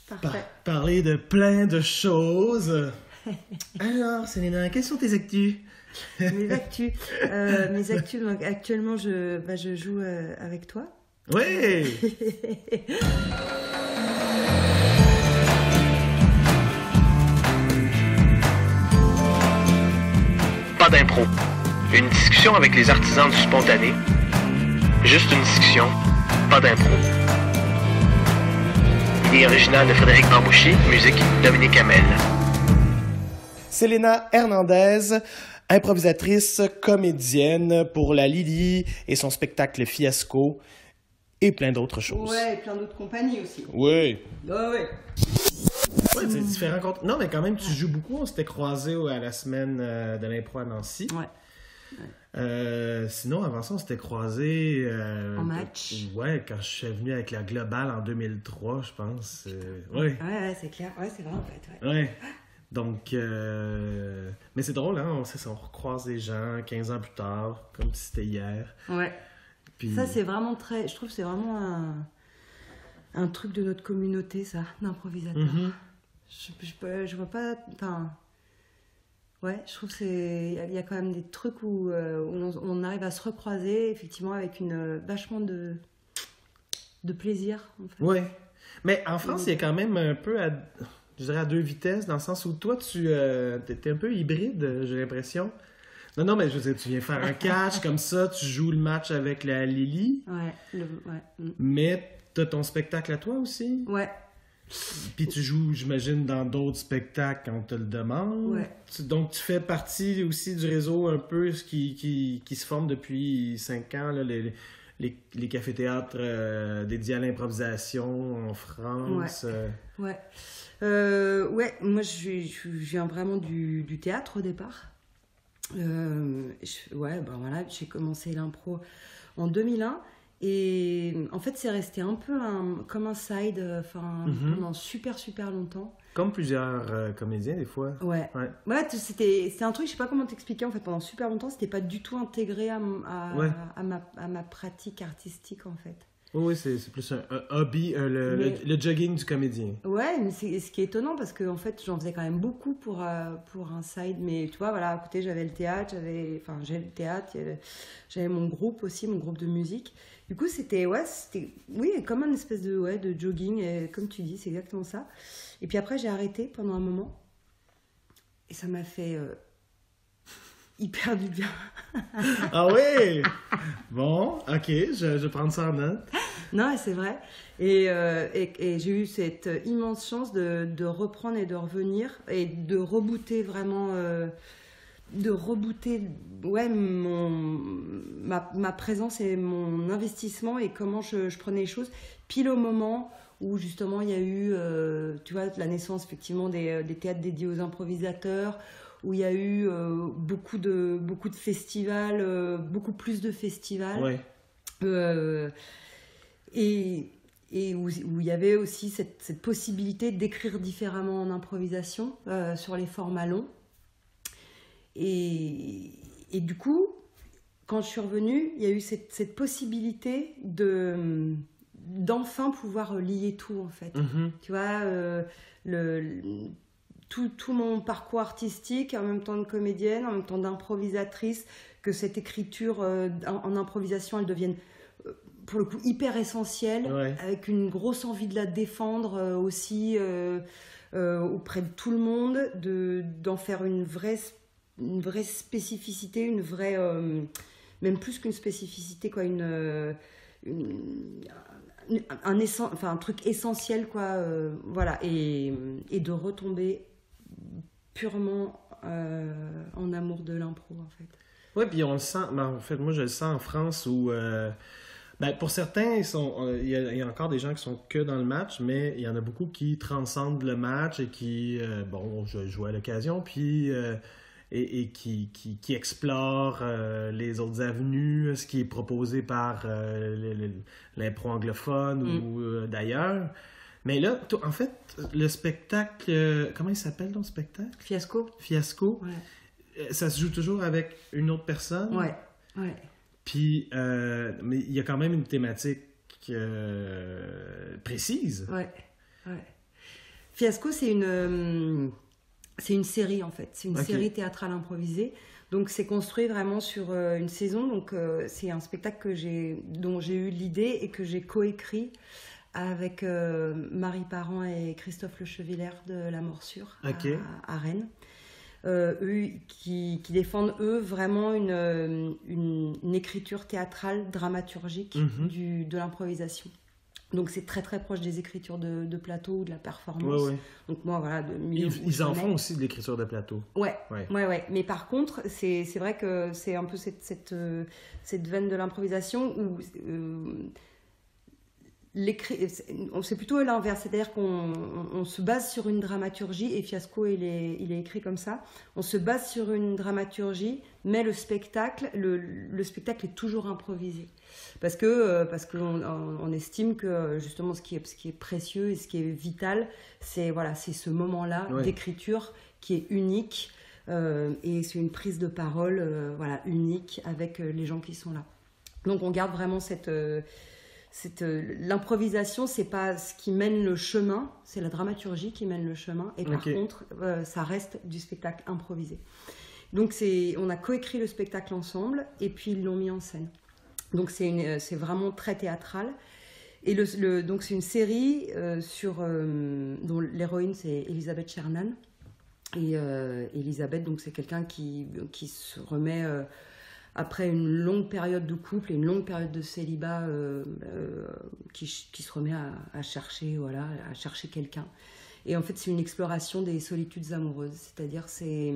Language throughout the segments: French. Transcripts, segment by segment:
Parfait. Parler de plein de choses. Alors, Selena, quelles sont tes actus? Mes actus. Donc, actuellement, je joue avec toi. Oui! Pas d'impro. Une discussion avec les artisans du spontané. Juste une discussion, pas d'impro. Idée originale de Frédéric Bambouchi, musique Dominique Hamel. Selena Hernandez, improvisatrice, comédienne pour la Lily et son spectacle Fiasco et plein d'autres choses. Ouais, et plein d'autres compagnies aussi. Oui. Ouais. Ouais, c'est différent. Non, mais quand même, tu joues beaucoup. On s'était croisés à la semaine de l'impro à Nancy. Ouais. Sinon, avant ça, on s'était croisés... En match. Ouais, quand je suis venu avec la Globale en 2003, je pense. Ouais. Ouais, c'est clair. Ouais, c'est vrai, en fait. Ouais. Donc, mais c'est drôle, hein? On recroise des gens 15 ans plus tard, comme si c'était hier. Ouais. Puis... Ça, c'est vraiment je trouve que c'est vraiment un truc de notre communauté, ça, d'improvisateurs. Mm-hmm. Je vois pas... Enfin... Ouais, je trouve qu'il y a quand même des trucs où on arrive à se recroiser, effectivement, avec vachement de plaisir, en fait. Ouais. Mais en France, il y a quand même un peu, je dirais, à deux vitesses, dans le sens où toi, t'es un peu hybride, j'ai l'impression. Non, mais je veux dire, tu viens faire un catch, comme ça, tu joues le match avec la Lily. Ouais. Mais t'as ton spectacle à toi aussi. Ouais. Puis tu joues, j'imagine, dans d'autres spectacles quand on te le demande. Ouais. Donc tu fais partie aussi du réseau un peu qui se forme depuis 5 ans, là, les cafés-théâtres dédiés à l'improvisation en France. Ouais. Moi je viens vraiment du théâtre au départ. Voilà, j'ai commencé l'impro en 2001. Et en fait, c'est resté un peu comme un side pendant super longtemps. Comme plusieurs comédiens, des fois. Ouais, c'était un truc, je sais pas comment t'expliquer, en fait, pendant super longtemps, c'était pas du tout intégré à ma pratique artistique, en fait. Oui, c'est plus un hobby, le jogging du comédien. Ouais, mais c'est ce qui est étonnant, parce que en fait, j'en faisais quand même beaucoup pour un side, mais tu vois, voilà, à côté, j'avais le théâtre, j'ai le théâtre, j'avais mon groupe aussi, mon groupe de musique. Du coup, c'était comme une espèce de jogging, et comme tu dis, c'est exactement ça. Et puis après, j'ai arrêté pendant un moment, et ça m'a fait hyper du bien. Ah oui! Bon, ok, je vais prendre ça en note. Non, c'est vrai. Et j'ai eu cette immense chance de reprendre et de revenir, et de rebooter vraiment... ma présence et mon investissement et comment je prenais les choses pile au moment où justement il y a eu tu vois, la naissance effectivement des théâtres dédiés aux improvisateurs, où il y a eu beaucoup de festivals, beaucoup plus de festivals. Ouais. Et où il y avait aussi cette possibilité d'écrire différemment en improvisation sur les formats longs. Et du coup, quand je suis revenue, il y a eu cette possibilité d'enfin pouvoir lier tout, en fait. Mm-hmm. Tu vois, tout mon parcours artistique, en même temps de comédienne, en même temps d'improvisatrice, que cette écriture en improvisation, elle devienne, pour le coup, hyper essentielle, ouais. Avec une grosse envie de la défendre aussi auprès de tout le monde, d'en faire une vraie spécificité, une vraie... même plus qu'une spécificité, quoi, un truc essentiel, quoi, voilà, et de retomber purement en amour de l'impro, en fait. Oui, puis on le sent, en fait, moi je le sens en France où... pour certains, il y a encore des gens qui sont que dans le match, mais il y en a beaucoup qui transcendent le match et qui, je joue à l'occasion, puis... Et qui explore les autres avenues, ce qui est proposé par l'impro anglophone ou d'ailleurs. Mais là, en fait, le spectacle... comment il s'appelle ton spectacle? Fiasco. Ouais. Ça se joue toujours avec une autre personne? Ouais. Puis, mais il y a quand même une thématique précise. Ouais. Fiasco, c'est une série en fait. C'est une série théâtrale improvisée. Donc c'est construit vraiment sur une saison. Donc c'est un spectacle dont j'ai eu l'idée et que j'ai coécrit avec Marie Parent et Christophe Lechevillers de La Morsure à Rennes. Eux qui défendent vraiment une écriture théâtrale dramaturgique de l'improvisation. Donc c'est très très proche des écritures de plateau ou de la performance. Ouais. Donc moi voilà. Ils en font aussi de l'écriture de plateau. Ouais. Mais par contre c'est vrai que c'est un peu cette veine de l'improvisation où c'est plutôt l'inverse, c'est-à-dire qu'on se base sur une dramaturgie, et Fiasco il est écrit comme ça. On se base sur une dramaturgie, mais le spectacle est toujours improvisé. Parce qu'on estime que justement ce qui est précieux et ce qui est vital, c'est ce moment-là d'écriture qui est unique, et c'est une prise de parole unique avec les gens qui sont là. Donc on garde vraiment l'improvisation, c'est pas ce qui mène le chemin, c'est la dramaturgie qui mène le chemin, et par contre ça reste du spectacle improvisé. Donc on a coécrit le spectacle ensemble et puis ils l'ont mis en scène. Donc c'est vraiment très théâtral. Et donc c'est une série dont l'héroïne c'est Elisabeth Shernan. Et Elisabeth, donc c'est quelqu'un qui se remet après une longue période de couple et une longue période de célibat, qui se remet à chercher quelqu'un. Et en fait c'est une exploration des solitudes amoureuses, c'est-à-dire c'est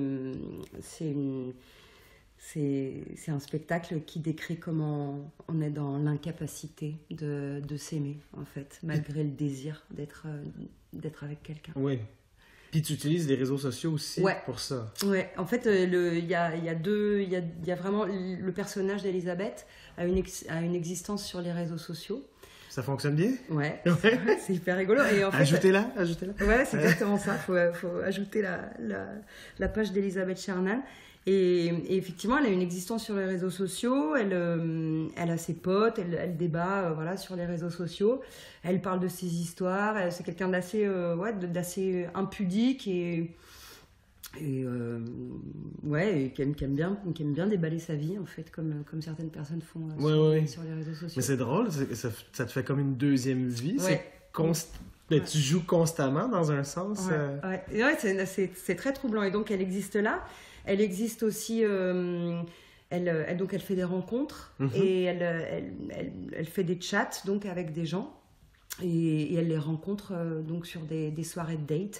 un spectacle qui décrit comment on est dans l'incapacité de s'aimer, en fait, malgré le désir d'être avec quelqu'un. Oui. Puis tu utilises les réseaux sociaux aussi pour ça. Ouais, en fait, il y a vraiment le personnage d'Elisabeth a une existence sur les réseaux sociaux. Ça fonctionne bien? Ouais. C'est hyper rigolo. Et en fait, ajoutez-la. Ouais, c'est exactement ça. Faut ajouter la page d'Elisabeth Shernan. Et effectivement, elle a une existence sur les réseaux sociaux, elle a ses potes, elle débat sur les réseaux sociaux, elle parle de ses histoires, c'est quelqu'un d'assez impudique et qui aime bien déballer sa vie, en fait, comme certaines personnes font sur les réseaux sociaux. Mais c'est drôle, ça te fait comme une deuxième vie, tu joues constamment dans un sens. C'est très troublant, et donc elle existe là. Elle existe aussi, elle fait des rencontres, et elle fait des chats donc avec des gens, et elle les rencontre donc sur des soirées de date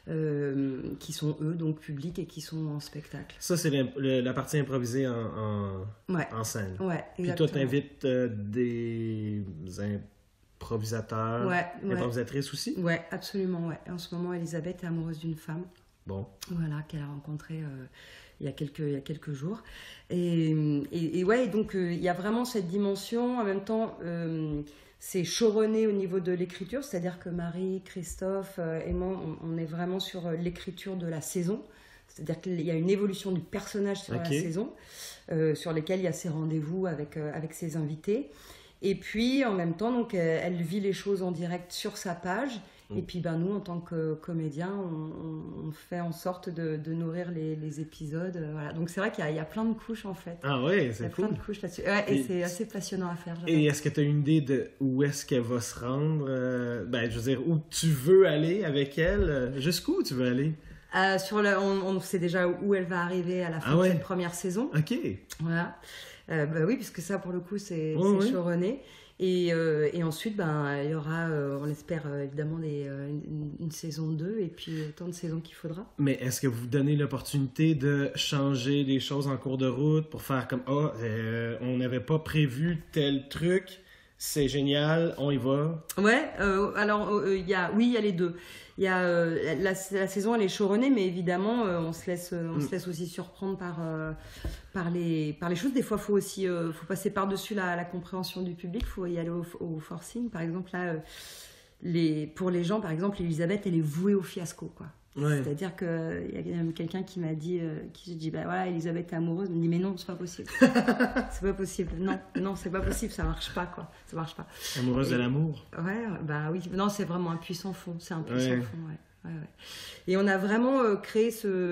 qui sont eux donc publics et qui sont en spectacle. Ça c'est la partie improvisée en scène. Ouais, exactement. Puis toi t'invites des improvisateurs, improvisatrices aussi? Ouais, absolument, ouais. En ce moment, Elisabeth est amoureuse d'une femme. Bon. Voilà, qu'elle a rencontré il y a quelques jours. Et donc il y a vraiment cette dimension. En même temps, c'est choronné au niveau de l'écriture, c'est-à-dire que Marie, Christophe et moi, on est vraiment sur l'écriture de la saison. C'est-à-dire qu'il y a une évolution du personnage sur la saison, sur lesquels il y a ses rendez-vous avec ses invités. Et puis, en même temps, donc, elle vit les choses en direct sur sa page. Et puis nous, en tant que comédiens, on fait en sorte de nourrir les épisodes. Voilà. Donc c'est vrai qu'il y a plein de couches, en fait. Ah oui, c'est cool. Il y a plein de couches là-dessus. Ouais, et c'est assez passionnant à faire. Et est-ce que tu as une idée de où est-ce qu'elle va se rendre? Je veux dire, où tu veux aller avec elle? Jusqu'où tu veux aller? On sait déjà où elle va arriver à la fin de cette première saison. OK. Voilà. Oui, puisque ça, pour le coup, c'est choronné. Et ensuite, il y aura, on espère évidemment une saison 2 et puis autant de saisons qu'il faudra. Mais est-ce que vous donnez l'opportunité de changer les choses en cours de route pour faire comme on n'avait pas prévu tel truc, c'est génial, on y va? Ouais, alors il y a les deux. Il y a la saison, elle est choronée, mais évidemment on se laisse aussi surprendre par les choses. Des fois, faut passer par-dessus la compréhension du public, faut y aller au forcing. Par exemple là, pour les gens, par exemple, Elisabeth, elle est vouée au fiasco, quoi. Ouais. C'est-à-dire qu'il y a même quelqu'un qui m'a dit, Elisabeth est amoureuse. Il me dit, mais non, c'est pas possible. C'est pas possible. Non, c'est pas possible, ça marche pas, quoi. Ça marche pas. Amoureuse de l'amour. Ouais, oui. Non, c'est vraiment un puissant fond. C'est un puissant fond, Ouais, ouais. Et on a vraiment créé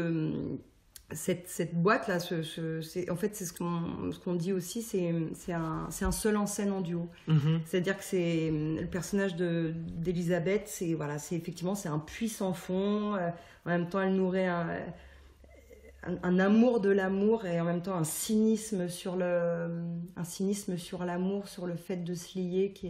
cette boîte-là. En fait, c'est ce qu'on dit aussi, c'est un seul en scène en duo. C'est-à-dire que c'est le personnage d'Elisabeth, c'est effectivement c'est un puits sans fond. En même temps, elle nourrit un amour de l'amour et en même temps un cynisme sur l'amour, sur le fait de se lier qui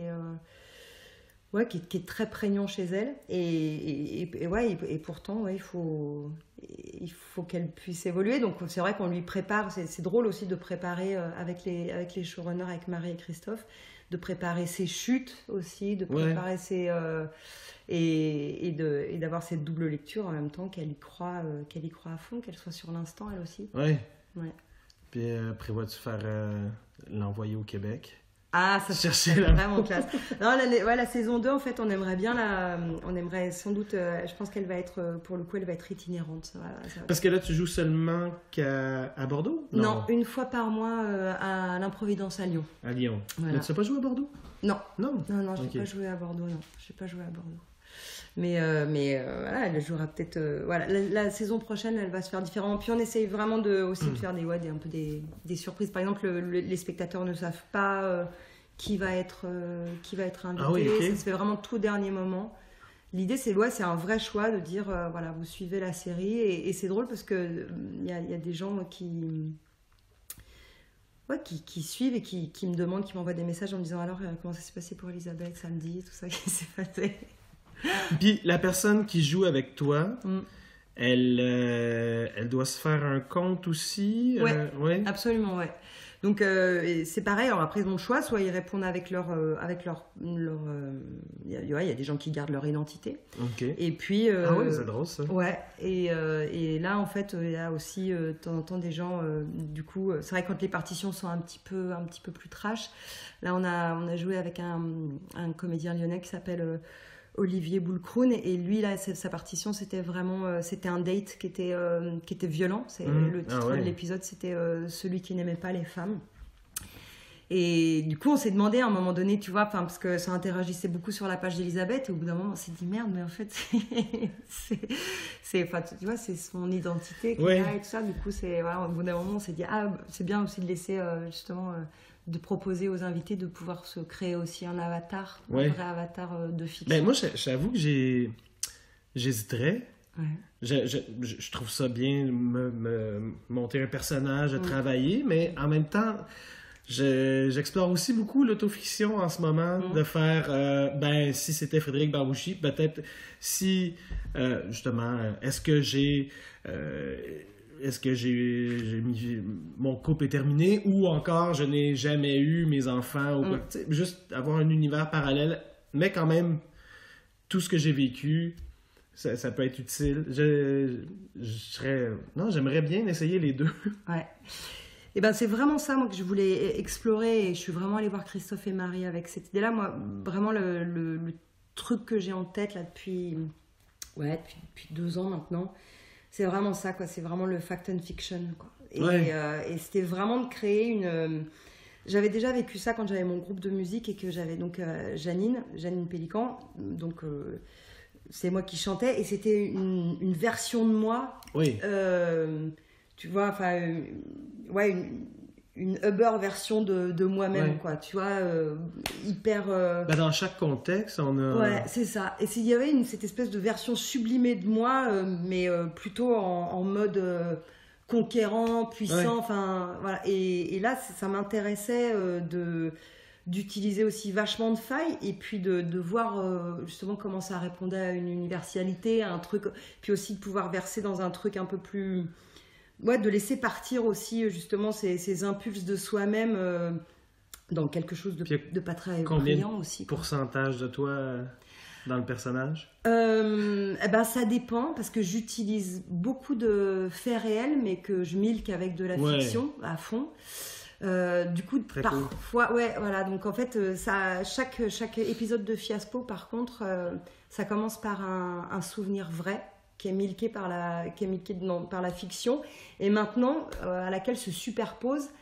est très prégnant chez elle. Et pourtant, ouais, il faut qu'elle puisse évoluer. Donc c'est vrai qu'on lui prépare, c'est drôle aussi de préparer avec les showrunners, avec Marie et Christophe, de préparer ses chutes aussi, de préparer ses... et d'avoir cette double lecture en même temps, qu'elle y croit à fond, qu'elle soit sur l'instant elle aussi. Ouais. Ouais. Puis prévois-tu faire l'envoyer au Québec? Ah, ça serait vraiment classe. Non, la saison 2, en fait, on aimerait sans doute, je pense qu'elle va être, pour le coup, elle va être itinérante. Parce que là, tu joues seulement à Bordeaux? Non, une fois par mois à l'Improvidence à Lyon. À Lyon. Voilà. Mais tu n'as pas joué à Bordeaux? Non. Non, je n'ai pas joué à Bordeaux, non. Je n'ai pas joué à Bordeaux. Mais voilà, elle jouera peut-être... voilà, la saison prochaine, elle va se faire différemment. Puis on essaye vraiment aussi de faire un peu des surprises. Par exemple, les spectateurs ne savent pas qui va être invité. Ah oui, okay. Ça se fait vraiment tout dernier moment. L'idée, c'est un vrai choix de dire, voilà, vous suivez la série. Et c'est drôle parce qu'il y a des gens qui suivent et qui me demandent, qui m'envoient des messages en me disant, alors, comment ça s'est passé pour Elisabeth samedi, tout ça qui s'est passé. Puis la personne qui joue avec toi, elle doit se faire un compte aussi. Ouais, absolument, ouais. Donc c'est pareil. Alors après ils ont le choix, soit ils répondent avec leur il y a des gens qui gardent leur identité. Okay. Et puis ah ouais, c'est drôle ça. Ouais. Et là en fait il y a aussi de temps en temps des gens. Du coup, c'est vrai que quand les partitions sont un petit peu plus trash. Là on a joué avec un comédien lyonnais qui s'appelle Olivier Boulcroun, et lui là sa partition c'était vraiment c'était un date qui était violent. Le titre de l'épisode c'était celui qui n'aimait pas les femmes. Et du coup on s'est demandé à un moment donné, tu vois, parce que ça interagissait beaucoup sur la page d'Elisabeth, et au bout d'un moment on s'est dit merde, mais en fait tu vois, c'est son identité qu'il a et tout ça. Du coup au bout d'un moment on s'est dit c'est bien aussi de laisser justement de proposer aux invités de pouvoir se créer aussi un avatar, un vrai avatar de fiction. Ben moi, j'avoue que j'hésiterais. Ouais. Je trouve ça bien me monter un personnage, travailler, mais en même temps, j'explore aussi beaucoup l'autofiction en ce moment, de faire, si c'était Frédéric Barbouchi, peut-être si, justement, est-ce que j'ai mis mon couple est terminé, ou encore je n'ai jamais eu mes enfants, ou juste avoir un univers parallèle, mais quand même tout ce que j'ai vécu, ça peut être utile. J'aimerais bien essayer les deux. Ouais. Et ben c'est vraiment ça moi que je voulais explorer, et je suis vraiment allée voir Christophe et Marie avec cette idée-là. Moi vraiment le truc que j'ai en tête là depuis 2 ans maintenant. C'est vraiment ça, quoi. C'est vraiment le fact and fiction, quoi. Et c'était vraiment de créer j'avais déjà vécu ça quand j'avais mon groupe de musique, et que j'avais donc Janine Pélican. Donc c'est moi qui chantais, et c'était une version de moi. Oui. Tu vois, enfin, une Uber version de moi-même, quoi. Tu vois, hyper... dans chaque contexte, on a... Ouais, c'est ça. Et il y avait cette espèce de version sublimée de moi, mais plutôt en mode conquérant, puissant, enfin, voilà. Et là, ça m'intéressait d'utiliser aussi vachement de failles, et puis de voir justement comment ça répondait à une universalité, à un truc, puis aussi de pouvoir verser dans un truc un peu plus... Ouais, de laisser partir aussi justement ces impulses de soi-même dans quelque chose de pas très brillant aussi. Combien de pourcentage de toi dans le personnage? Ça dépend, parce que j'utilise beaucoup de faits réels, mais que je milque avec de la fiction à fond. Du coup, très parfois, cool. Voilà. Donc en fait, chaque épisode de Fiasco, par contre, ça commence par un souvenir vrai, qui est milqué par la fiction, et maintenant à laquelle se superpose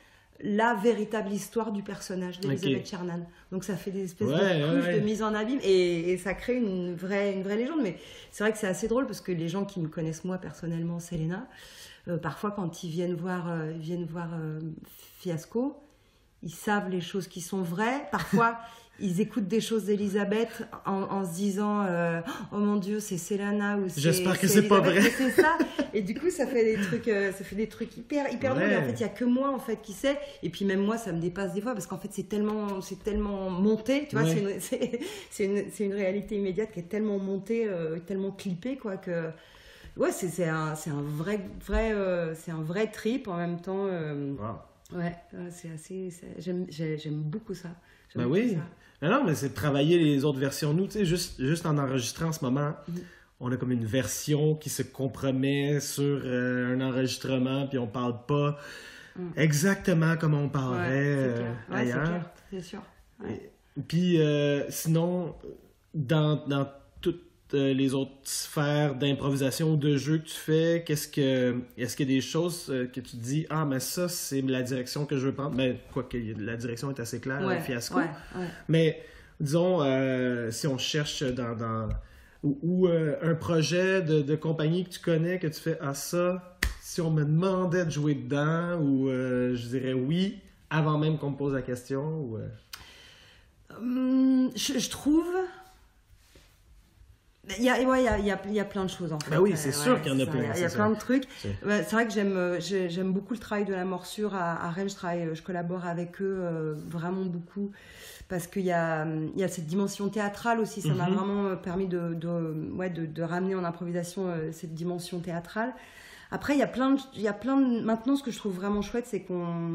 la véritable histoire du personnage d'Elisabeth Shernan. Donc ça fait des espèces de couches de mise en abîme et ça crée une vraie légende. Mais c'est vrai que c'est assez drôle parce que les gens qui me connaissent moi personnellement, Selena, parfois quand ils viennent voir Fiasco, ils savent les choses qui sont vraies. Parfois, ils écoutent des choses d'Elisabeth en se disant oh mon Dieu, c'est Selena ou j'espère que c'est pas vrai. C'est ça. Et du coup, ça fait des trucs hyper drôles. Et en fait, il y a que moi en fait qui sais. Et puis même moi, ça me dépasse des fois parce qu'en fait, c'est tellement monté. Tu vois, c'est une réalité immédiate qui est tellement montée, tellement clippée quoi que. Ouais, c'est un vrai trip en même temps. Wow. Ouais, c'est assez. J'aime beaucoup ça. Ben oui. Non, mais c'est de travailler les autres versions. Nous, tu sais, juste en enregistrant en ce moment, on a comme une version qui se compromet sur un enregistrement, puis on parle pas exactement comme on parlerait ailleurs. C'est sûr. Ouais. Puis sinon, dans toutes les autres sphères d'improvisation ou de jeu que tu fais, est-ce qu'il y a des choses que tu te dis mais ça c'est la direction que je veux prendre, mais quoique la direction est assez claire, Fiasco, mais disons si on cherche dans ou un projet de compagnie que tu connais, que tu fais ça, si on me demandait de jouer dedans, ou je dirais oui avant même qu'on me pose la question, ou je trouve. Il y a plein de choses en fait. Ben oui, c'est sûr qu'il y en a plein. Il y a plein de trucs. C'est vrai que j'aime beaucoup le travail de la morsure à Rennes. Je collabore avec eux vraiment beaucoup parce qu'il y a cette dimension théâtrale aussi. Ça m'a vraiment permis de ramener en improvisation cette dimension théâtrale. Après, il y a plein de... Maintenant, ce que je trouve vraiment chouette, c'est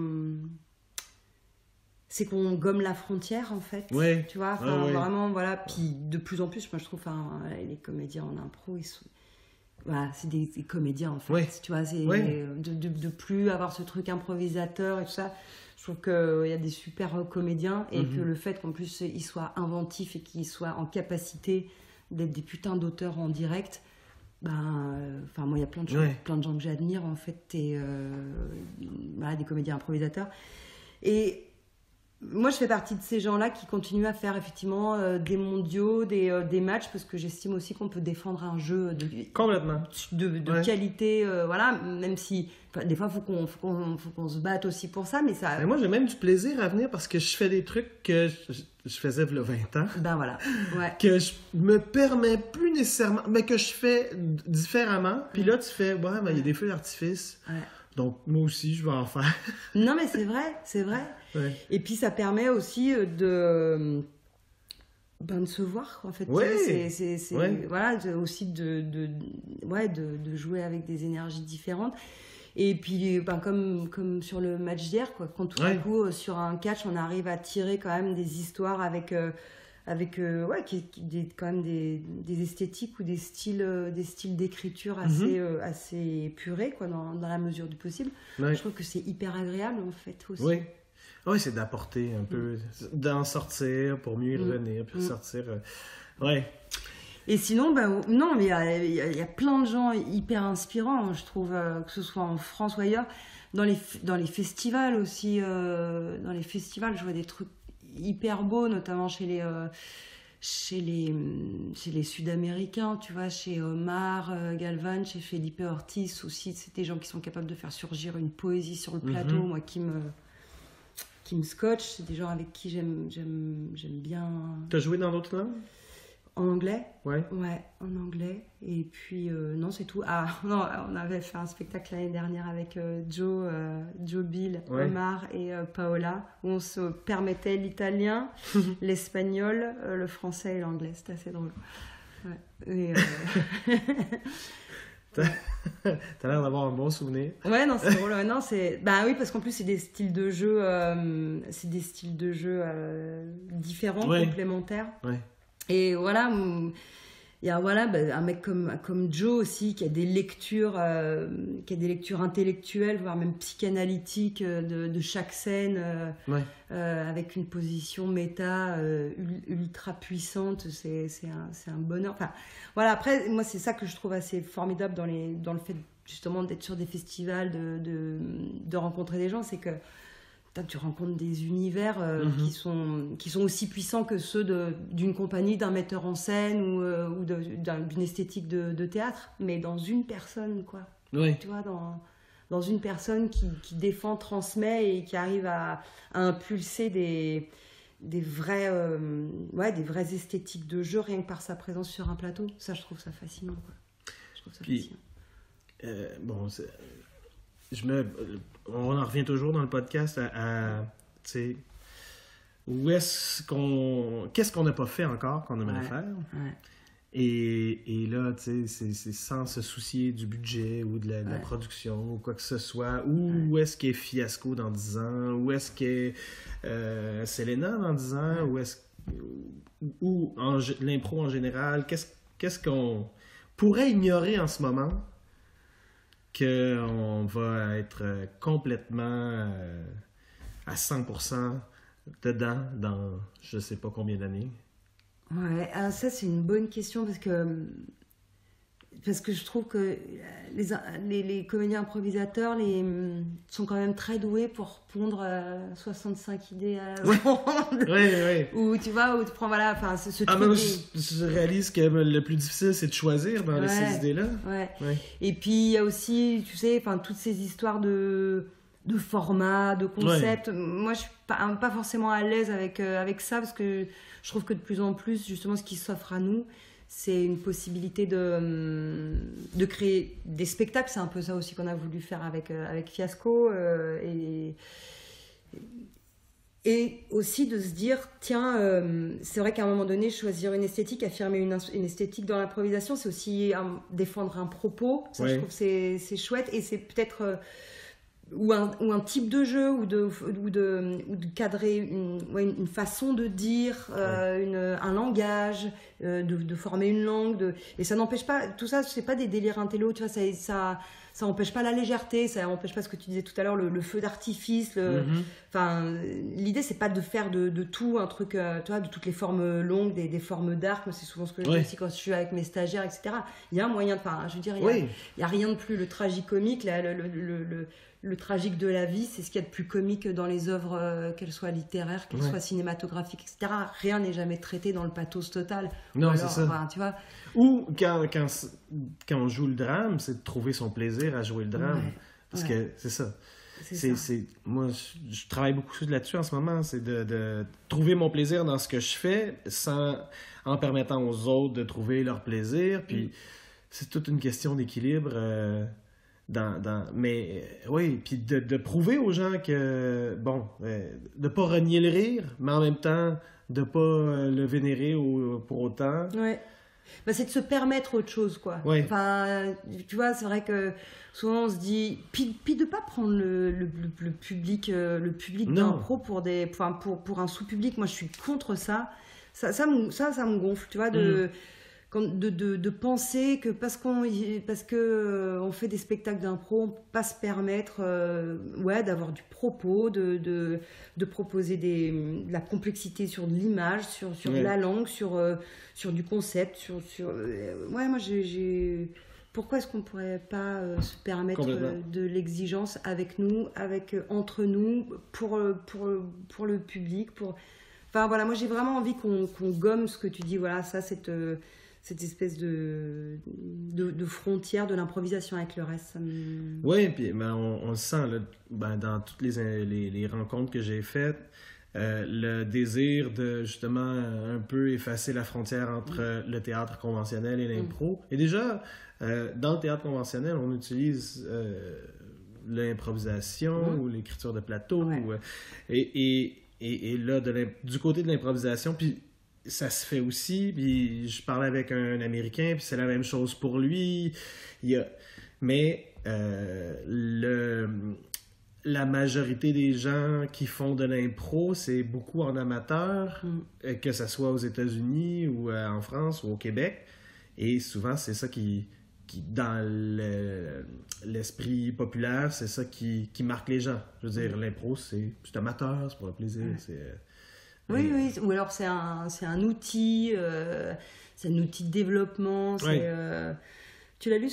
qu'on gomme la frontière en fait, tu vois, vraiment voilà. Puis de plus en plus, moi je trouve, les comédiens en impro, c'est des comédiens en fait, tu vois, c'est de plus avoir ce truc improvisateur et tout ça. Je trouve qu'il y a des super comédiens et que le fait qu'en plus ils soient inventifs et qu'ils soient en capacité d'être des putains d'auteurs en direct, moi il y a plein de gens que j'admire en fait, et des comédiens improvisateurs. Et moi, je fais partie de ces gens-là qui continuent à faire effectivement des mondiaux, des matchs, parce que j'estime aussi qu'on peut défendre un jeu de qualité, même si des fois, il faut qu'on se batte aussi pour ça. Mais moi, j'ai même du plaisir à venir parce que je fais des trucs que je faisais il y a 20 ans. Ben voilà, que je me permets plus nécessairement, mais que je fais différemment. Puis là, tu fais, il y a des feux d'artifice. Ouais. Donc, moi aussi, je vais en faire. Non, mais c'est vrai. Ouais. Et puis, ça permet aussi de se voir, en fait. Aussi de jouer avec des énergies différentes. Et puis, comme sur le match d'hier, quoi, quand tout à coup, sur un catch, on arrive à tirer quand même des histoires avec quand même des esthétiques ou des styles d'écriture assez épurés, quoi, dans la mesure du possible. Je trouve que c'est hyper agréable en fait aussi. Oui, c'est d'apporter un peu, d'en sortir pour mieux y revenir, puis sortir. Et sinon, non, mais il y a plein de gens hyper inspirants, je trouve, que ce soit en France ou ailleurs. Dans les festivals aussi, je vois des trucs hyper beau, notamment chez les Sud-Américains, tu vois, chez Omar Galvan, chez Felipe Ortiz aussi. C'est des gens qui sont capables de faire surgir une poésie sur le plateau, moi qui me scotche. C'est des gens avec qui j'aime bien. T'as joué dans d'autres langues? En anglais? Ouais, en anglais. Et puis, non, c'est tout. Non, on avait fait un spectacle l'année dernière avec Joe Bill, Omar et Paola, où on se permettait l'italien, l'espagnol, le français et l'anglais. C'était assez drôle. Et, T'as l'air d'avoir un bon souvenir. Ouais, non, c'est drôle. Non, oui, parce qu'en plus, c'est des styles de jeu, différents, complémentaires. Ouais. Et voilà, il y a un mec comme Joe aussi qui a des lectures intellectuelles, voire même psychanalytiques de chaque scène, avec une position méta ultra puissante. C'est un bonheur. Enfin, voilà. Après, moi, c'est ça que je trouve assez formidable dans le fait justement d'être sur des festivals, de rencontrer des gens, c'est que tu rencontres des univers qui sont aussi puissants que ceux d'une compagnie, d'un metteur en scène ou d'une esthétique de théâtre, mais dans une personne, quoi. Oui. Tu vois, dans une personne qui défend, transmet et qui arrive à impulser des vraies esthétiques de jeu rien que par sa présence sur un plateau. Ça, je trouve ça fascinant, quoi. Je trouve ça fascinant. On en revient toujours dans le podcast à tu sais, qu'est-ce qu'on n'a pas fait encore qu'on aimerait faire. Ouais. Et là, tu sais, c'est sans se soucier du budget ou de la production ou quoi que ce soit. Où est-ce qu'est Fiasco dans 10 ans? Où est-ce qu'est Selena dans 10 ans? Ou l'impro en général? Qu'est-ce qu'on pourrait ignorer en ce moment qu'on va être complètement à 100% dedans dans je sais pas combien d'années? Ouais, alors ça c'est une bonne question parce que je trouve que les comédiens improvisateurs sont quand même très doués pour pondre 65 idées à la seconde. Oui. Ou tu vois, ou tu prends, voilà, enfin, ce truc. Moi, je réalise que le plus difficile, c'est de choisir dans ces idées-là. Ouais. Et puis, il y a aussi, tu sais, toutes ces histoires de format, de concept. Moi, je suis pas forcément à l'aise avec ça parce que je trouve que de plus en plus, justement, ce qui s'offre à nous, c'est une possibilité de créer des spectacles. C'est un peu ça aussi qu'on a voulu faire avec Fiasco. Et aussi de se dire, tiens, c'est vrai qu'à un moment donné, choisir une esthétique, affirmer une esthétique dans l'improvisation, c'est aussi défendre un propos. Ça, je trouve que c'est chouette. Et c'est peut-être... ou un type de jeu, ou de cadrer une façon de dire, un langage, de former une langue. Et ça n'empêche pas... Tout ça, c'est pas des délires intello, tu vois, ça n'empêche pas la légèreté, ça n'empêche pas ce que tu disais tout à l'heure, le feu d'artifice. L'idée, c'est pas de faire de tout un truc, tu vois, de toutes les formes longues, des formes d'arc. Moi, c'est souvent ce que je dis aussi quand je suis avec mes stagiaires, etc. Il y a un moyen de... Enfin, je veux dire, il y a rien de plus... Le tragicomique, le tragique de la vie, c'est ce qu'il y a de plus comique dans les œuvres, qu'elles soient littéraires, qu'elles soient cinématographiques, etc. Rien n'est jamais traité dans le pathos total. Non, alors, c'est ça. Tu vois. Ou quand on joue le drame, c'est de trouver son plaisir à jouer le drame. Parce que c'est ça. Moi, je travaille beaucoup là-dessus en ce moment. C'est de trouver mon plaisir dans ce que je fais en permettant aux autres de trouver leur plaisir. Puis c'est toute une question d'équilibre. Mais oui, puis de prouver aux gens que, de pas renier le rire, mais en même temps, de pas le vénérer pour autant. Ouais. C'est de se permettre autre chose, quoi. Ouais. Enfin, tu vois, c'est vrai que souvent on se dit, puis de pas prendre le public d'impro pour un sous-public. Moi, je suis contre ça. Ça me gonfle, tu vois, de penser que parce que on fait des spectacles d'impro, on peut pas se permettre d'avoir du propos, de proposer de la complexité sur de l'image, sur la langue, sur du concept, moi pourquoi est-ce qu'on pourrait pas se permettre de l'exigence avec nous, entre nous, pour le public, enfin voilà, moi j'ai vraiment envie qu'on gomme ce que tu dis, voilà, ça, cette espèce de frontière de l'improvisation avec le reste. Oui, puis on le sent là, dans toutes les rencontres que j'ai faites, le désir de justement un peu effacer la frontière entre le théâtre conventionnel et l'impro. Et déjà, dans le théâtre conventionnel, on utilise l'improvisation ou l'écriture de plateau. Et là, du côté de l'improvisation, puis ça se fait aussi, puis je parlais avec un Américain, puis c'est la même chose pour lui. Mais la majorité des gens qui font de l'impro, c'est beaucoup en amateur, que ce soit aux États-Unis ou en France ou au Québec. Et souvent, c'est ça qui dans l'esprit populaire, c'est ça qui marque les gens. Je veux dire, l'impro, c'est amateur, c'est pour le plaisir, Oui, ou alors c'est un outil, c'est un outil de développement, Tu l'as lu,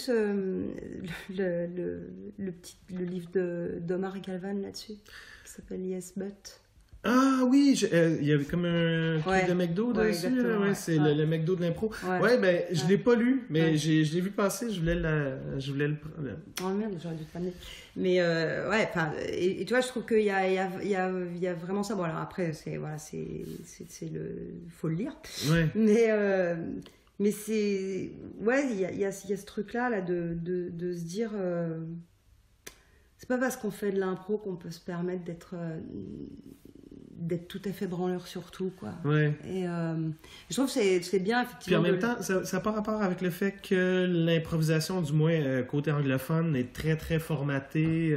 le livre d'Omar Galvan là-dessus, qui s'appelle Yes But? Ah oui, il y avait comme un truc de McDo dessus. Exactement, c'est le McDo de l'impro. Ben, je l'ai pas lu, mais je l'ai vu passer, je voulais le prendre. Oh merde, j'aurais dû te l'amener. Mais et tu vois, je trouve qu'il y a vraiment ça. Bon, alors après, faut le lire. Ouais. Mais c'est. Ouais, il y a ce truc-là là, de se dire. C'est pas parce qu'on fait de l'impro qu'on peut se permettre d'être tout à fait branleur sur tout, quoi. Ouais. Et je trouve que c'est bien, effectivement. Puis en même temps, ça n'a pas rapport avec le fait que l'improvisation, du moins côté anglophone, est très très formatée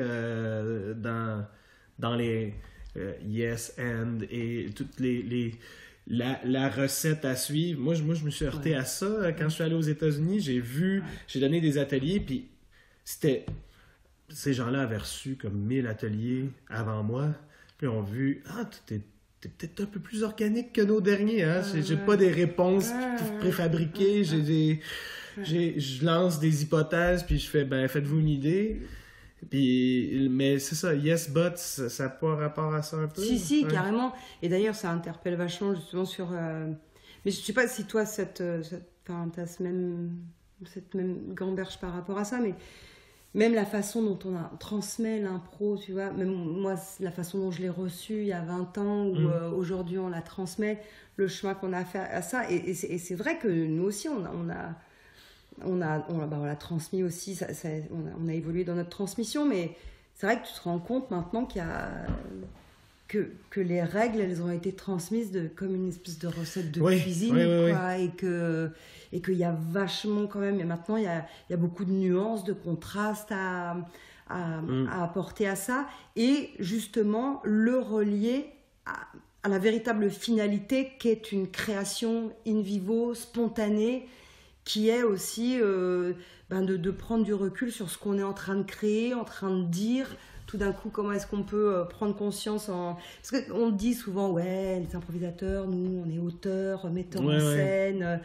dans les yes and et toutes la recette à suivre. Moi, je me suis heurté à ça quand je suis allé aux États-Unis. J'ai donné des ateliers, puis c'était... Ces gens-là avaient reçu comme 1000 ateliers avant moi, puis ont vu « Ah, t'es peut-être un peu plus organique que nos derniers, hein? J'ai pas des réponses préfabriquées, je lance des hypothèses, puis je fais « Ben, faites-vous une idée. » Mais c'est ça, Yes But, ça n'a pas rapport à ça un peu? Si, carrément. Et d'ailleurs, ça interpelle vachement justement sur... Mais je sais pas si toi, t'as cette même gamberge par rapport à ça, mais même la façon dont on transmet l'impro, tu vois, même moi, la façon dont je l'ai reçu il y a 20 ans, ou aujourd'hui on la transmet, le chemin qu'on a fait à ça, et c'est vrai que nous aussi, on l'a transmis aussi, on a évolué dans notre transmission, mais c'est vrai que tu te rends compte maintenant qu'il y a... Que les règles, elles ont été transmises comme une espèce de recette de cuisine, quoi, et qu'il y a vachement quand même, et maintenant il y a beaucoup de nuances, de contrastes à apporter à ça, et justement le relier à la véritable finalité qu'est une création in vivo, spontanée, qui est aussi de prendre du recul sur ce qu'on est en train de créer, en train de dire. Tout d'un coup, comment est-ce qu'on peut prendre conscience Parce qu'on dit souvent, les improvisateurs, nous, on est auteurs, metteurs en scène,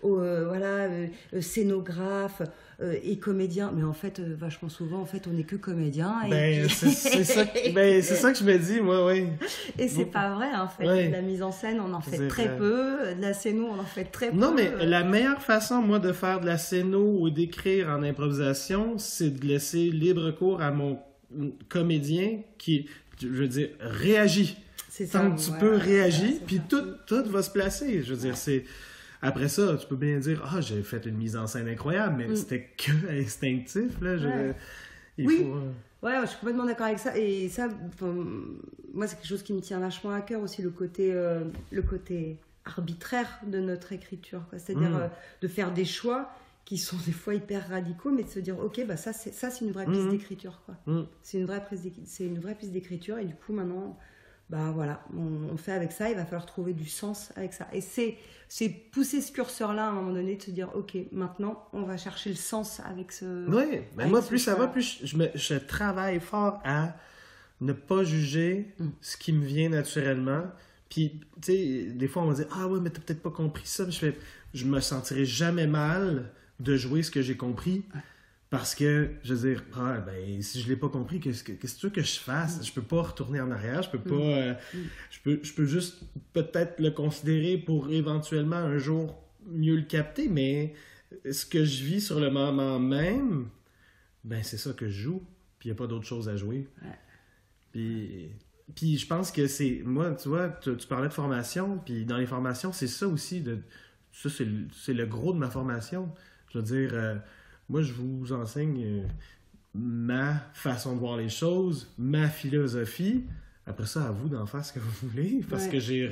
scénographes et comédiens. Mais en fait, vachement souvent, en fait, on n'est que comédiens. C'est ça que je me dis, moi, oui. Et c'est pas vrai, en fait. De la mise en scène, on en fait très peu. De la scéno, on en fait très peu. Non, mais la meilleure façon, moi, de faire de la scéno ou d'écrire en improvisation, c'est de laisser libre cours à mon comédien qui, je veux dire, réagit. C'est ça. Tant que tu peux réagir, puis tout va se placer. Je veux dire, c'est... Après ça, tu peux bien dire « Ah, j'ai fait une mise en scène incroyable », mais c'était que instinctif, là. Je suis complètement d'accord avec ça. Et ça, moi, c'est quelque chose qui me tient vachement à cœur aussi, le côté arbitraire de notre écriture, quoi. C'est-à-dire de faire des choix qui sont des fois hyper radicaux, mais de se dire ok, ça c'est une vraie piste d'écriture, quoi. C'est une vraie piste d'écriture, et du coup maintenant on fait avec ça. Il va falloir trouver du sens avec ça, et c'est pousser ce curseur là à un moment donné, de se dire ok, maintenant on va chercher le sens avec ce... Moi plus ça va, plus je travaille fort à ne pas juger ce qui me vient naturellement. Puis tu sais, des fois on va dire ah ouais, mais t'as peut-être pas compris ça. Je me sentirai jamais mal de jouer ce que j'ai compris, parce que, je veux dire, si je l'ai pas compris, qu'est-ce que tu veux que je fasse? Je peux pas retourner en arrière, je peux pas... je peux juste peut-être le considérer pour éventuellement un jour mieux le capter, mais ce que je vis sur le moment même, c'est ça que je joue, puis il n'y a pas d'autre chose à jouer. Puis je pense que c'est... Moi, tu vois, tu parlais de formation, puis dans les formations, c'est ça aussi, ça c'est le gros de ma formation. Je veux dire, moi, je vous enseigne ma façon de voir les choses, ma philosophie. Après ça, à vous d'en faire ce que vous voulez, parce que j'ai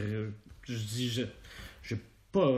pas...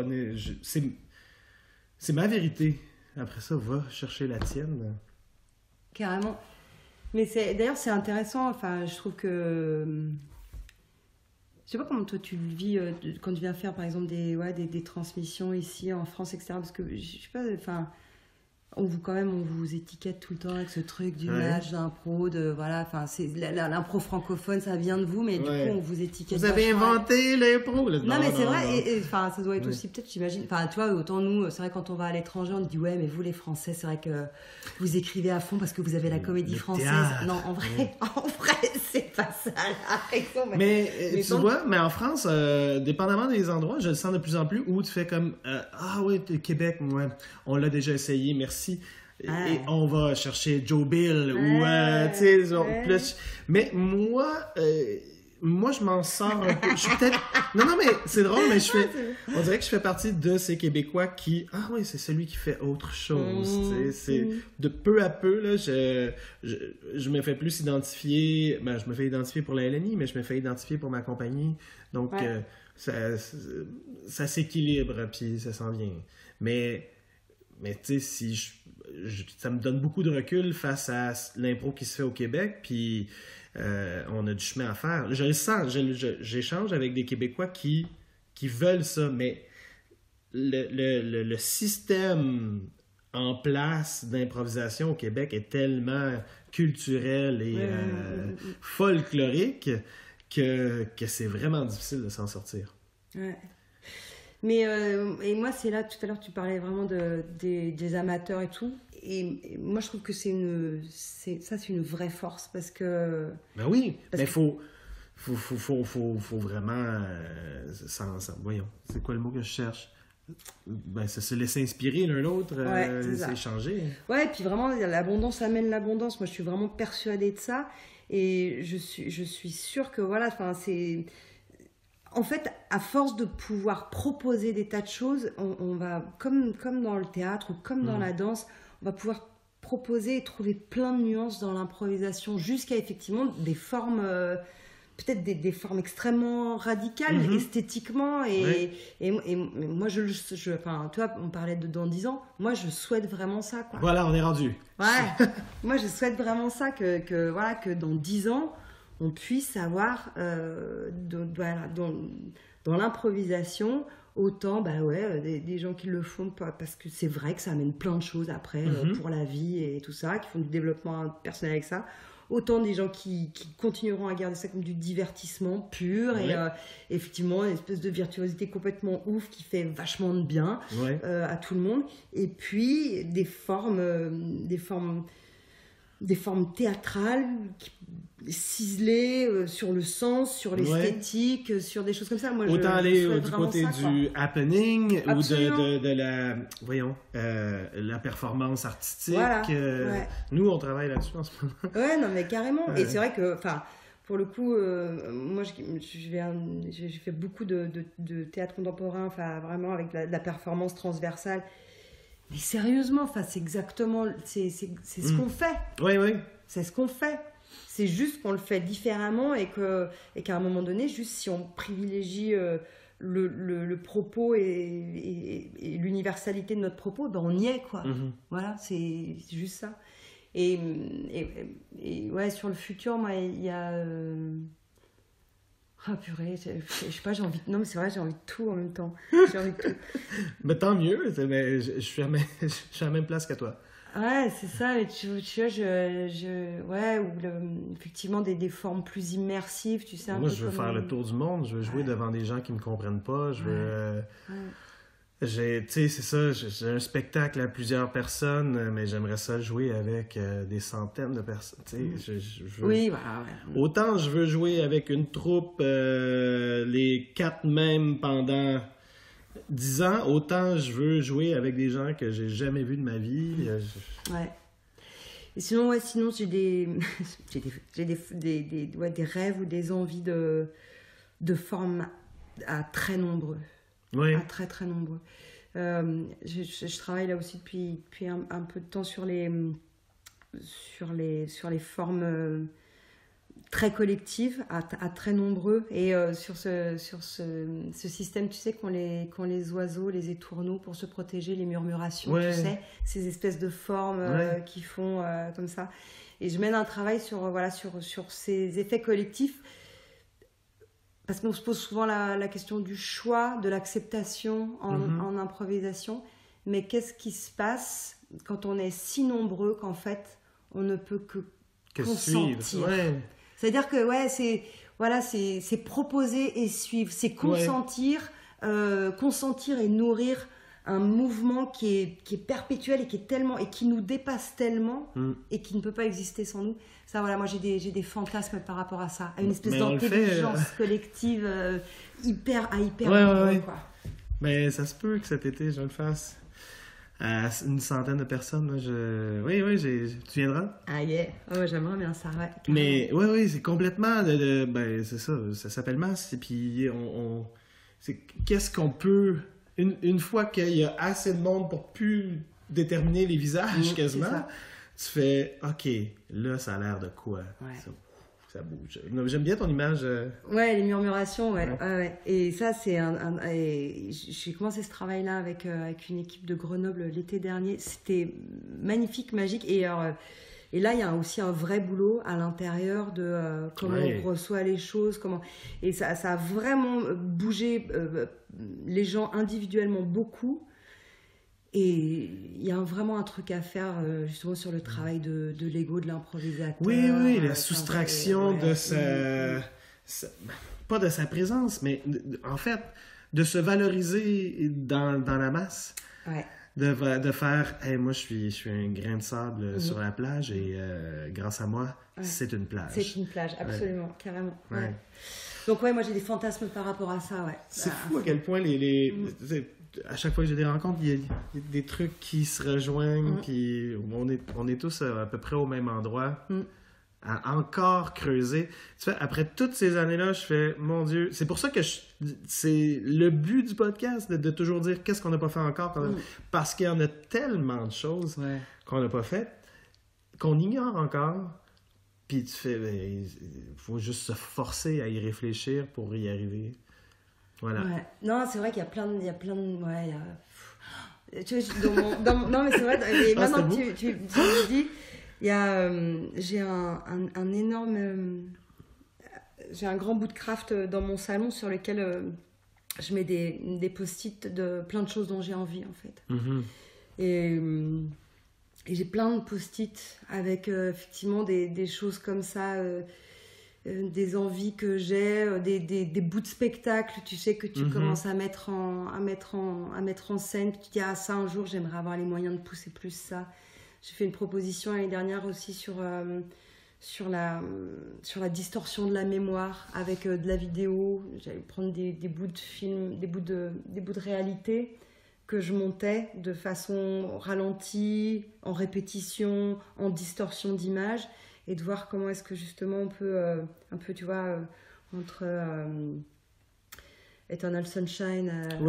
C'est ma vérité. Après ça, va chercher la tienne. Carrément. Mais d'ailleurs, c'est intéressant. Enfin, je trouve que... Je sais pas comment toi tu le vis quand tu viens faire par exemple des transmissions ici en France, etc. Parce que je sais pas, enfin, on vous étiquette tout le temps avec ce truc du match, d'impro, voilà, enfin, c'est l'impro francophone, ça vient de vous, mais du coup, on vous étiquette. Vous avez inventé l'impro. Non, mais c'est vrai, et enfin, ça doit être aussi, peut-être, j'imagine, enfin, tu vois, autant nous, c'est vrai, quand on va à l'étranger, on dit, ouais, mais vous, les Français, c'est vrai que vous écrivez à fond parce que vous avez la comédie française. Théâtre. Non, en vrai, c'est pas ça, la raison. Mais tu vois, mais en France, dépendamment des endroits, je le sens de plus en plus où tu fais comme, ah oui, Québec, ouais, on l'a déjà essayé, merci. Et on va chercher Joe Bill ou tu sais plus. Mais moi je m'en sors un peu. Je suis peut-être non mais c'est drôle, mais on dirait que je fais partie de ces Québécois qui c'est celui qui fait autre chose. C'est de peu à peu là, je me fais plus identifier. Ben, je me fais identifier pour la LNI, mais je me fais identifier pour ma compagnie. Donc ça s'équilibre puis ça s'en vient. Mais tu sais, ça me donne beaucoup de recul face à l'impro qui se fait au Québec, puis on a du chemin à faire. Je le sens, j'échange avec des Québécois qui veulent ça, mais le système en place d'improvisation au Québec est tellement culturel et folklorique que c'est vraiment difficile de s'en sortir. Ouais. Mais et moi, c'est là, tout à l'heure, tu parlais vraiment des amateurs et tout. Et moi, je trouve que c'est une vraie force parce que... Ben oui, mais faut vraiment... voyons, c'est quoi le mot que je cherche? Ben, c'est se laisser inspirer l'un l'autre, c'est échanger. Ouais, et puis vraiment, l'abondance amène l'abondance. Moi, je suis vraiment persuadée de ça. Et je suis sûre que, voilà, enfin, c'est... En fait, à force de pouvoir proposer des tas de choses, on va, comme dans le théâtre ou comme dans la danse, on va pouvoir proposer et trouver plein de nuances dans l'improvisation jusqu'à effectivement des formes, peut-être des formes extrêmement radicales esthétiquement. Et moi, enfin, tu vois, on parlait de dans 10 ans, moi, je souhaite vraiment ça, quoi. Voilà, on est rendu. Ouais, moi, je souhaite vraiment ça, que dans 10 ans, on puisse avoir dans l'improvisation autant des gens qui le font parce que c'est vrai que ça amène plein de choses après pour la vie et tout ça, qui font du développement personnel avec ça, autant des gens qui continueront à garder ça comme du divertissement pur et effectivement une espèce de virtuosité complètement ouf qui fait vachement de bien à tout le monde, et puis des formes théâtrales ciselées sur le sens, sur l'esthétique, sur des choses comme ça. Moi, autant aller du côté ça, du happening absolument. Ou de la la performance artistique. Voilà. Nous, on travaille là-dessus en ce moment. Ouais, non, mais carrément. Et c'est vrai que, enfin, pour le coup, moi, j'ai fait beaucoup de théâtre contemporain, enfin, vraiment avec de la performance transversale. Mais sérieusement, enfin, c'est exactement, c'est ce qu'on fait. Oui. C'est ce qu'on fait. C'est juste qu'on le fait différemment et qu'à un moment donné, juste si on privilégie le propos et l'universalité de notre propos, ben on y est, quoi. Voilà, c'est juste ça. Et ouais, sur le futur, moi, il y a... Ah purée, je sais pas, j'ai envie de... Non mais c'est vrai, j'ai envie de tout en même temps. J'ai envie de tout. Mais tant mieux, mais je suis à la même place que toi. Ouais, c'est ça, mais tu vois, ouais, ou effectivement des formes plus immersives, tu sais. Moi, je veux faire le tour du monde, je veux jouer devant des gens qui me comprennent pas, je veux... Tu sais, c'est ça, j'ai un spectacle à plusieurs personnes, mais j'aimerais ça jouer avec des centaines de personnes, tu sais, je veux... Oui, voilà. Autant je veux jouer avec une troupe, les 4 mêmes pendant 10 ans, autant je veux jouer avec des gens que j'ai jamais vus de ma vie. Ouais. Et sinon, j'ai des rêves ou des envies de formes à très nombreux. Oui. À très très nombreux. Je travaille là aussi depuis un peu de temps sur les formes très collectives, à très nombreux, et sur ce système, tu sais, qu'ont les oiseaux, les étourneaux pour se protéger, les murmurations, tu sais, ces espèces de formes qui font comme ça. Et je mène un travail sur ces effets collectifs, parce qu'on se pose souvent la question du choix, de l'acceptation en improvisation, mais qu'est-ce qui se passe quand on est si nombreux qu'en fait, on ne peut que suivre. consentir. Ouais. C'est-à-dire que c'est proposer et suivre, c'est consentir, consentir et nourrir un mouvement qui est perpétuel et qui nous dépasse tellement et qui ne peut pas exister sans nous. Ça, voilà, moi j'ai des fantasmes par rapport à ça, à une espèce d'intelligence collective hyper ouais. quoi. Mais ça se peut que cet été je le fasse. À une centaine de personnes, là, oui, tu viendras? Ah yeah, oh, j'aimerais bien ça, ouais. Mais oui, c'est complètement, c'est ça s'appelle masse, et puis qu'est-ce qu'on peut, une fois qu'il y a assez de monde pour plus déterminer les visages quasiment, tu fais, ok, là ça a l'air de quoi? Ouais. Ça bouge. J'aime bien ton image. Ouais, les murmurations, ouais. Et ça, j'ai commencé ce travail-là avec une équipe de Grenoble l'été dernier. C'était magnifique, magique. Et là, il y a aussi un vrai boulot à l'intérieur de comment on reçoit les choses. Et ça a vraiment bougé les gens individuellement beaucoup. Et il y a vraiment un truc à faire justement sur le travail de l'ego, de l'improvisateur. Oui, la soustraction de pas de sa présence, mais en fait, de se valoriser dans la masse. Ouais. De faire, hey, moi je suis un grain de sable sur la plage et grâce à moi, c'est une plage. C'est une plage, absolument, carrément. Ouais. Donc moi j'ai des fantasmes par rapport à ça, ouais. C'est fou à quel point à chaque fois que j'ai des rencontres, il y a des trucs qui se rejoignent, on est tous à peu près au même endroit, à encore creuser. Tu sais, après toutes ces années-là, je fais, mon Dieu, c'est pour ça que c'est le but du podcast, de toujours dire qu'est-ce qu'on n'a pas fait encore, parce qu'il y en a tellement de choses qu'on n'a pas faites, qu'on ignore encore, puis tu fais, il faut juste se forcer à y réfléchir pour y arriver. Voilà. Ouais. Non, c'est vrai qu'il y a plein de... Tu vois, non, mais c'est vrai, et maintenant que tu le dis, il y a... j'ai un énorme... j'ai un grand bout de craft dans mon salon sur lequel je mets des post-it de plein de choses dont j'ai envie, en fait. Mm-hmm. Et j'ai plein de post-it avec effectivement des choses comme ça... des envies que j'ai, des bouts de spectacle, tu sais, que tu commences à mettre en scène, que tu dis, ah, ça, un jour, j'aimerais avoir les moyens de pousser plus ça. J'ai fait une proposition l'année dernière aussi sur la distorsion de la mémoire avec de la vidéo. J'allais prendre des bouts de film, des bouts de réalité que je montais de façon ralentie, en répétition, en distorsion d'image, et de voir comment est-ce que justement on peut un peu, tu vois, entre Eternal Sunshine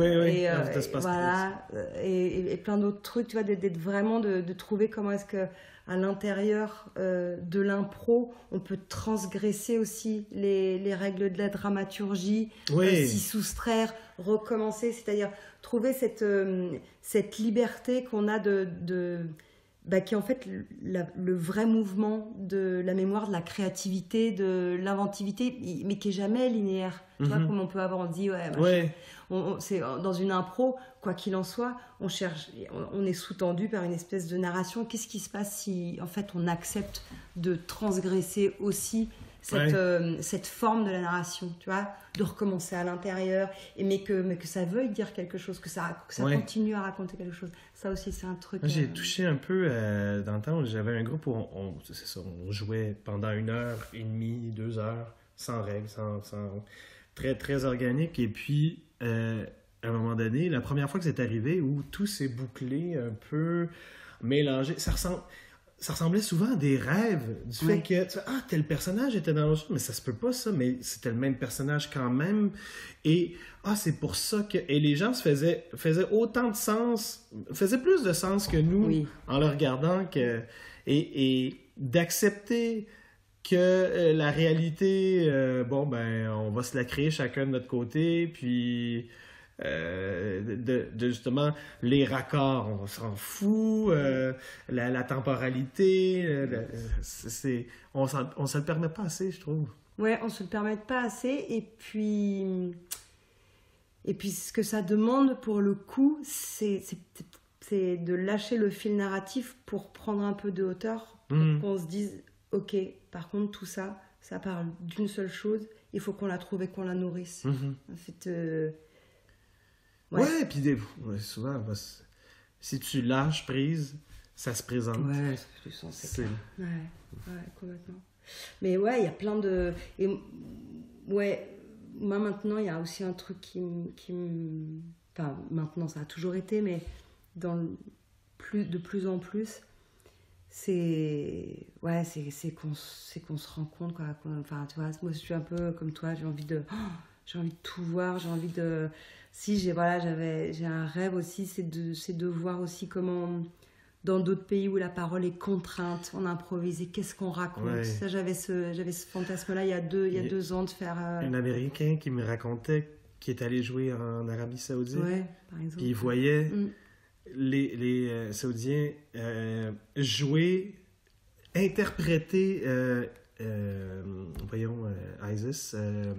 et plein d'autres trucs, tu vois, d'être vraiment de trouver comment est-ce que à l'intérieur de l'impro on peut transgresser aussi les règles de la dramaturgie, s'y soustraire, recommencer, c'est-à-dire trouver cette liberté qu'on a qui est en fait le vrai mouvement de la mémoire, de la créativité, de l'inventivité, mais qui est jamais linéaire. Tu vois, comme on peut avoir, on dit, c'est dans une impro, quoi qu'il en soit, on est sous-tendu par une espèce de narration. Qu'est-ce qui se passe si, en fait, on accepte de transgresser aussi cette forme de la narration, tu vois, de recommencer à l'intérieur, mais que ça veuille dire quelque chose, que ça continue à raconter quelque chose. Ça aussi, c'est un truc... Moi, j'ai touché un peu dans le temps où j'avais un groupe où on jouait pendant 1h30, 2 heures, sans règles, sans très, très organique. Et puis, à un moment donné, la première fois que c'est arrivé, où tout s'est bouclé, un peu mélangé, ça ressemblait souvent à des rêves, du fait que, tel personnage était dans le jeu, mais ça se peut pas ça, mais c'était le même personnage quand même, et c'est pour ça que... Et les gens faisaient autant de sens, faisaient plus de sens que nous, en le regardant, et d'accepter que la réalité, on va se la créer chacun de notre côté, puis... de justement les raccords, on s'en fout, la temporalité, on se le permet pas assez, je trouve. Ouais, on se le permet pas assez, et puis ce que ça demande pour le coup, c'est c'est de lâcher le fil narratif pour prendre un peu de hauteur, pour qu'on se dise, ok, par contre, tout ça, ça parle d'une seule chose, il faut qu'on la trouve et qu'on la nourrisse. En fait, ouais, puis souvent, si tu lâches prise, ça se présente. Ouais, c'est plus sens, c'est clair. Ouais, complètement. Mais ouais, il y a plein de... Et, ouais, moi maintenant, il y a aussi un truc qui me... Enfin, maintenant, ça a toujours été, mais de plus en plus, c'est qu'on se rend compte, quoi. Enfin, tu vois, moi, je suis un peu comme toi, j'ai envie de tout voir, j'ai envie de... Si, j'ai un rêve aussi, c'est de voir aussi comment... Dans d'autres pays où la parole est contrainte, on improvise, et qu'est-ce qu'on raconte. Ouais. Ça, j'avais ce fantasme-là il y a 2 ans de faire... Un Américain qui me racontait qu'il est allé jouer en Arabie Saoudite. Ouais, par exemple. Puis il voyait les Saoudiens jouer, interpréter, ISIS,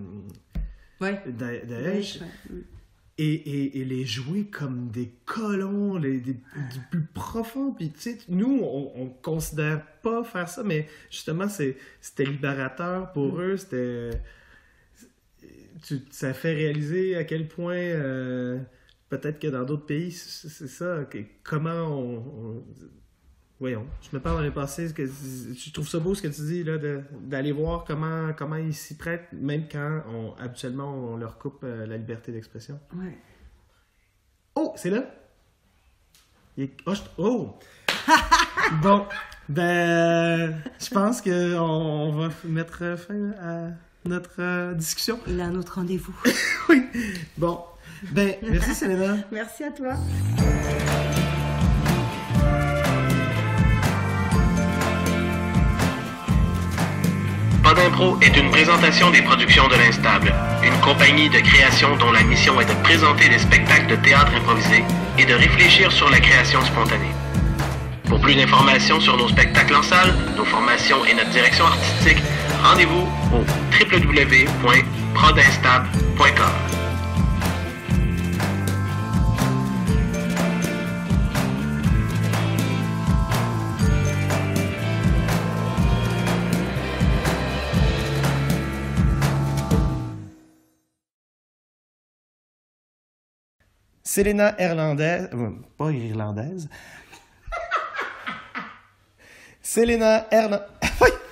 Daesh. Ouais. Et les jouer comme des colons, du plus profond. Puis, tu sais, nous, on considère pas faire ça, mais justement, c'était libérateur pour eux. Ça fait réaliser à quel point, peut-être que dans d'autres pays, c'est ça. Comment voyons, je me parle dans le passé, je trouve ça beau ce que tu dis, là, d'aller voir comment ils s'y prêtent, même quand habituellement on leur coupe la liberté d'expression. Ouais. Oh, c'est là? Oh! Bon, je pense qu'on va mettre fin à notre discussion. Il a un autre rendez-vous. Oui. Bon, merci Selena. Merci à toi. Pas d'impro est une présentation des productions de l'Instable, une compagnie de création dont la mission est de présenter des spectacles de théâtre improvisé et de réfléchir sur la création spontanée. Pour plus d'informations sur nos spectacles en salle, nos formations et notre direction artistique, rendez-vous au www.prodinstable.com. Selena pas irlandaise. Selena